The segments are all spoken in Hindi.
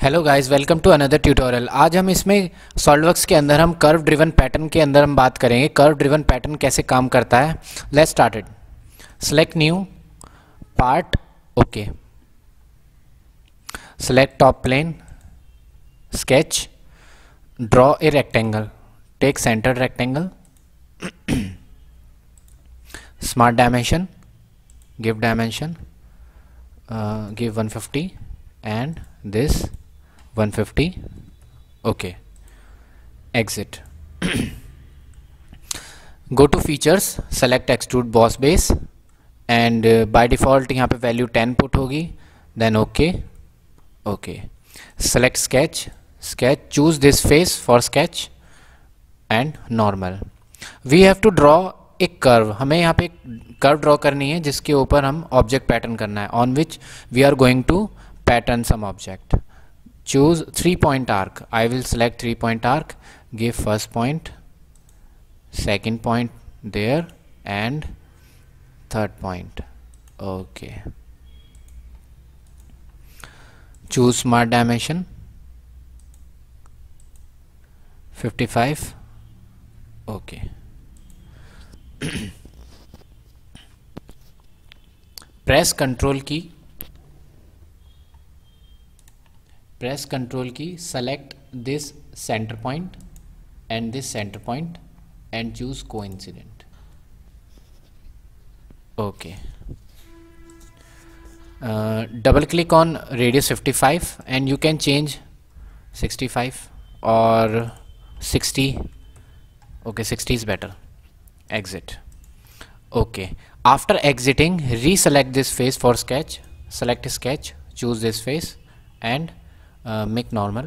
Hello guys, welcome to another tutorial. आज हम इसमें सॉलिडवर्क्स के अंदर हम कर्व ड्रिवन पैटर्न के अंदर हम बात करेंगे कर्व ड्रिवन पैटर्न कैसे काम करता है। Let's start it. Select new part, okay. Select top plane, sketch, draw a rectangle, take centred rectangle, smart dimension, give dimension, give 150 and this 150, okay. Exit. Go to features, select extrude boss base and by default यहाँ पे value 10 put होगी, then okay, okay. Select sketch, choose this face for sketch and normal. We have to draw एक कर्व, हमें यहाँ पे कर्व ड्रॉ करनी है जिसके ऊपर हम ऑब्जेक्ट पैटर्न करना है, on which we are going to pattern some object. Choose 3 point arc. I will select 3 point arc, give first point, second point there and third point, okay. Choose smart dimension 55, okay. Press control key, select this centre point and this centre point and choose coincident, okay. Double click on radius 55 and you can change 65 और 60, okay, 60 is better. Exit, okay. After exiting, reselect this face for sketch, select sketch, choose this face and make normal.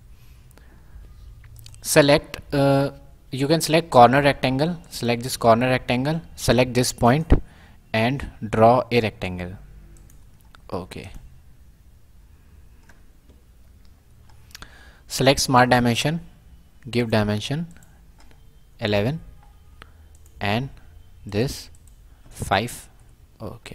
Select, you can select corner rectangle, select this corner rectangle, select this point and draw a rectangle, okay. Select smart dimension, give dimension 11 and this 5, okay.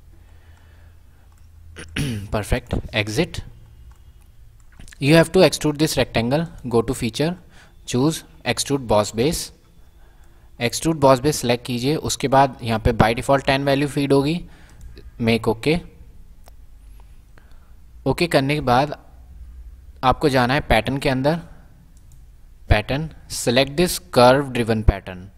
Perfect. Exit. You have to extrude this rectangle. Go to feature, choose extrude boss base. Extrude boss base select कीजिए. उसके बाद यहाँ पे by default 10 वैल्यू फीड होगी. Make okay. ओके करने के बाद आपको जाना है पैटर्न के अंदर. Pattern, select this curve driven pattern.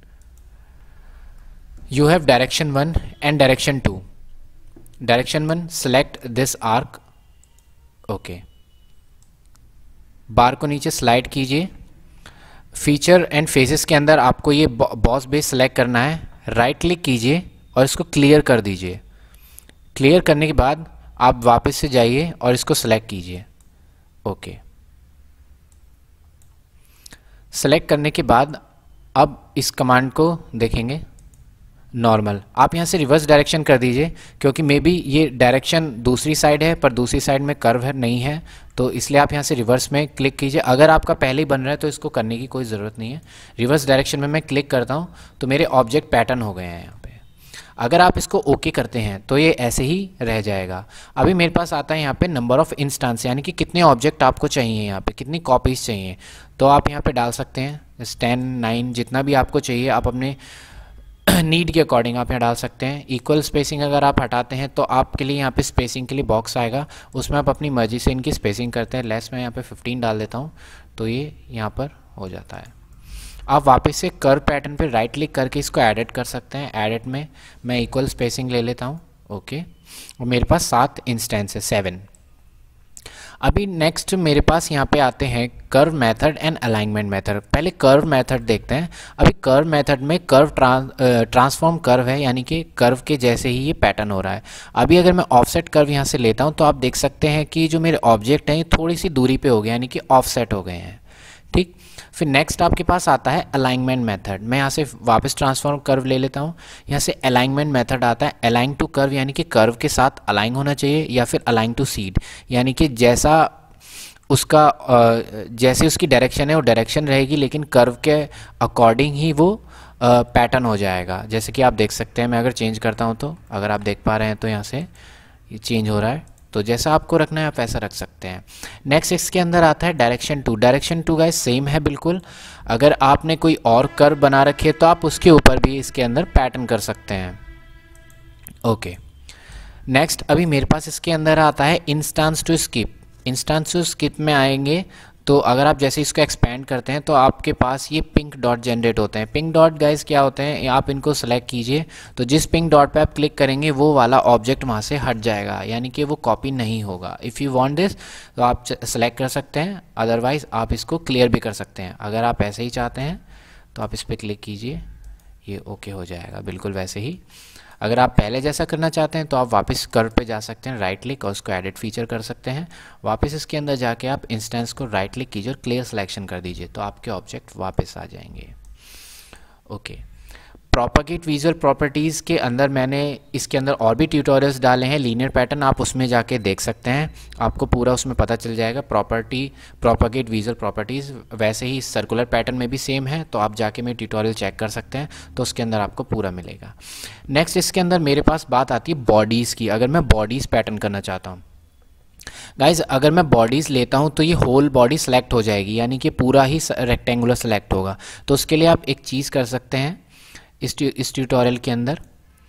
You have direction 1 and direction 2. Direction 1, select this arc, okay. Bar को नीचे स्लाइड कीजिए. फीचर एंड फेसेस के अंदर आपको ये बॉस बेस सेलेक्ट करना है. राइट क्लिक कीजिए और इसको क्लियर कर दीजिए. क्लियर करने के बाद आप वापस से जाइए और इसको सेलेक्ट कीजिए, ओके. सेलेक्ट करने के बाद अब इस कमांड को देखेंगे नॉर्मल. आप यहाँ से रिवर्स डायरेक्शन कर दीजिए क्योंकि मे बी ये डायरेक्शन दूसरी साइड है पर दूसरी साइड में कर्व है नहीं है, तो इसलिए आप यहाँ से रिवर्स में क्लिक कीजिए. अगर आपका पहले ही बन रहा है तो इसको करने की कोई ज़रूरत नहीं है. रिवर्स डायरेक्शन में मैं क्लिक करता हूँ तो मेरे ऑब्जेक्ट पैटर्न हो गए हैं यहाँ पे. अगर आप इसको ओके करते हैं तो ये ऐसे ही रह जाएगा. अभी मेरे पास आता है यहाँ पे नंबर ऑफ़ इंस्टांस, यानी कि कितने ऑब्जेक्ट आपको चाहिए, यहाँ पे कितनी कॉपीज़ चाहिए, तो आप यहाँ पे डाल सकते हैं 10, 9 जितना भी आपको चाहिए आप अपने नीड के अकॉर्डिंग आप यहाँ डाल सकते हैं. इक्वल स्पेसिंग अगर आप हटाते हैं तो आपके लिए यहाँ पे स्पेसिंग के लिए बॉक्स आएगा, उसमें आप अपनी मर्जी से इनकी स्पेसिंग करते हैं. लेस मैं यहाँ पे 15 डाल देता हूँ तो ये यहाँ पर हो जाता है. आप वापस से कर्व पैटर्न पे राइट क्लिक करके इसको एडिट कर सकते हैं. एडिट में मैं इक्वल स्पेसिंग ले लेता हूँ, ओके. और मेरे पास 7 इंस्टेंस है, 7. अभी नेक्स्ट मेरे पास यहाँ पे आते हैं curve method and alignment method. पहले कर्व मेथड देखते हैं. अभी कर्व मेथड में कर्व ट्रांसफॉर्म कर्व है, यानी कि कर्व के जैसे ही ये पैटर्न हो रहा है. अभी अगर मैं ऑफसेट कर्व यहाँ से लेता हूँ तो आप देख सकते हैं कि जो मेरे ऑब्जेक्ट हैं ये थोड़ी सी दूरी पे हो गए, यानी कि ऑफसेट हो गए हैं, ठीक. फिर नेक्स्ट आपके पास आता है अलाइनमेंट मेथड. मैं यहाँ से वापस ट्रांसफॉर्म कर्व ले लेता हूँ. यहाँ से अलाइनमेंट मेथड आता है. अलाइन टू कर्व, यानी कि कर्व के साथ अलाइन होना चाहिए, या फिर अलाइन टू सीड, यानी कि जैसा उसका जैसे उसकी डायरेक्शन है वो डायरेक्शन रहेगी, लेकिन कर्व के अकॉर्डिंग ही वो पैटर्न हो जाएगा. जैसे कि आप देख सकते हैं, मैं अगर चेंज करता हूँ तो अगर आप देख पा रहे हैं तो यहाँ से ये चेंज हो रहा है, तो जैसा आपको रखना है आप ऐसा रख सकते हैं। नेक्स्ट इसके अंदर आता है direction two. Direction two guys same है बिल्कुल। अगर आपने कोई और कर्व बना रखी है तो आप उसके ऊपर भी इसके अंदर पैटर्न कर सकते हैं। ओके, नेक्स्ट अभी मेरे पास इसके अंदर आता है instance to skip. Instance to skip में आएंगे तो अगर आप जैसे इसको एक्सपेंड करते हैं तो आपके पास ये पिंक डॉट जनरेट होते हैं। पिंक डॉट गाइस क्या होते हैं, आप इनको सेलेक्ट कीजिए तो जिस पिंक डॉट पे आप क्लिक करेंगे वो वाला ऑब्जेक्ट वहाँ से हट जाएगा, यानी कि वो कॉपी नहीं होगा। इफ़ यू वांट दिस तो आप सेलेक्ट कर सकते हैं, अदरवाइज़ आप इसको क्लियर भी कर सकते हैं। अगर आप ऐसे ही चाहते हैं तो आप इस पर क्लिक कीजिए, ये ओके हो जाएगा बिल्कुल वैसे ही। अगर आप पहले जैसा करना चाहते हैं तो आप वापस कर्व पे जा सकते हैं, राइट क्लिक और उसको एडिट फीचर कर सकते हैं। वापस इसके अंदर जाके आप इंस्टेंस को राइट क्लिक कीजिए और क्लियर सिलेक्शन कर दीजिए तो आपके ऑब्जेक्ट वापस आ जाएंगे। ओके, प्रोपेगेट विजुअल प्रॉपर्टीज़ के अंदर मैंने इसके अंदर और भी ट्यूटोरियल्स डाले हैं, लीनियर पैटर्न आप उसमें जाके देख सकते हैं, आपको पूरा उसमें पता चल जाएगा। प्रोपेगेट विजुअल प्रॉपर्टीज़ वैसे ही सर्कुलर पैटर्न में भी सेम है, तो आप जाके मेरे ट्यूटोरियल चेक कर सकते हैं, तो उसके अंदर आपको पूरा मिलेगा। नेक्स्ट इसके अंदर मेरे पास बात आती है बॉडीज़ की। अगर मैं बॉडीज़ पैटर्न करना चाहता हूँ गाइज, अगर मैं बॉडीज़ लेता हूँ तो ये होल बॉडी सेलेक्ट हो जाएगी, यानी कि पूरा ही रेक्टेंगुलर सेलेक्ट होगा। तो उसके लिए आप एक चीज़ कर सकते हैं इस ट्यूटोरियल के अंदर,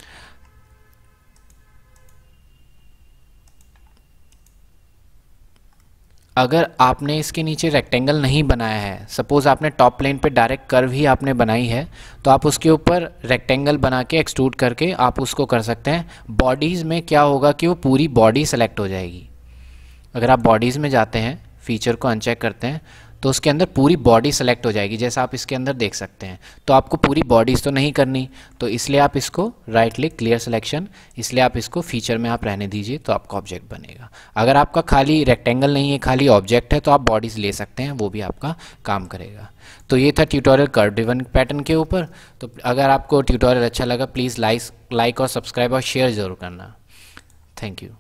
अगर आपने इसके नीचे रेक्टेंगल नहीं बनाया है, सपोज़ आपने टॉप प्लेन पे डायरेक्ट कर्व ही आपने बनाई है, तो आप उसके ऊपर रेक्टेंगल बना के एक्सट्रूड करके आप उसको कर सकते हैं। बॉडीज़ में क्या होगा कि वो पूरी बॉडी सेलेक्ट हो जाएगी। अगर आप बॉडीज़ में जाते हैं, फीचर को अनचेक करते हैं, तो उसके अंदर पूरी बॉडी सेलेक्ट हो जाएगी, जैसा आप इसके अंदर देख सकते हैं। तो आपको पूरी बॉडीज़ तो नहीं करनी, तो इसलिए आप इसको राइट क्लिक क्लियर सिलेक्शन, इसलिए आप इसको फीचर में आप रहने दीजिए तो आपका ऑब्जेक्ट बनेगा। अगर आपका खाली रेक्टेंगल नहीं है, खाली ऑब्जेक्ट है, तो आप बॉडीज़ ले सकते हैं, वो भी आपका काम करेगा। तो ये था ट्यूटोरियल कर्व ड्रिवन पैटर्न के ऊपर। तो अगर आपको ट्यूटोरियल अच्छा लगा प्लीज़ लाइक और सब्सक्राइब और शेयर ज़रूर करना। Thank you.